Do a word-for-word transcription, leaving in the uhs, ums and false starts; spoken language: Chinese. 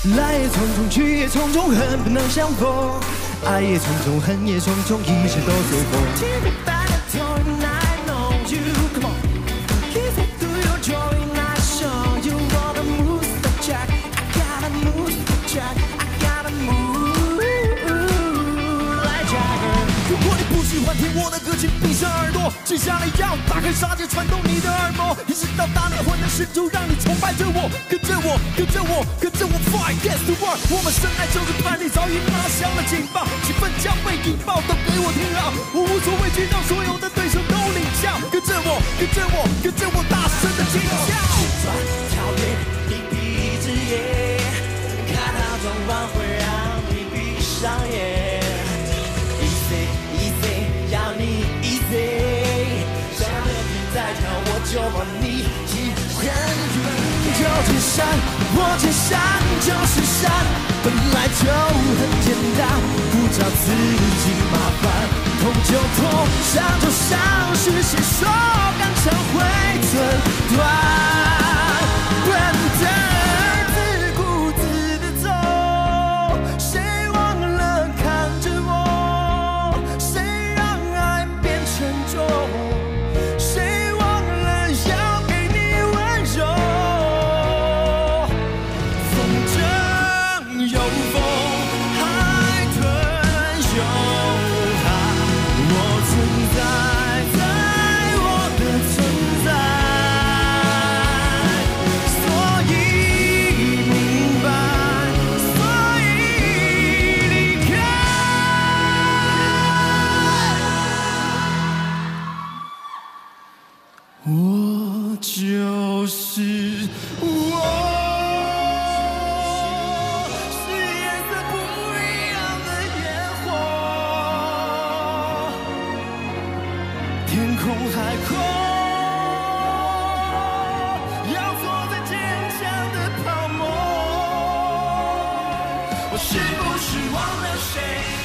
来也匆匆，去也匆匆，恨不能相逢。爱也匆匆，恨也匆匆，一切都随风。喜欢听我的歌，请闭上耳朵，接下来要打开杀戒，穿透你的耳膜，一直到大年换的试图让你崇拜着我，跟着我，跟着我，跟着我 ，fight against the world。我们深爱就是叛逆，早已拉响了警报，气氛将被引爆，都给我听好，我无所畏惧，让所有的对手都领教，跟着我，跟着我，跟着我，大声的尖叫。 转跳跃，一闭只眼，看那状况会让你闭上眼。就把你记很远，就千山，我千山就是山，本来就很简单，不找自己麻烦，痛就痛，伤就伤，是谁说肝肠会寸断？笨蛋，自顾自的走，谁忘了看着我？谁让爱变沉重？我就是我，是颜色不一样的烟火，天空海阔，要做最坚强的泡沫。我是不是忘了谁？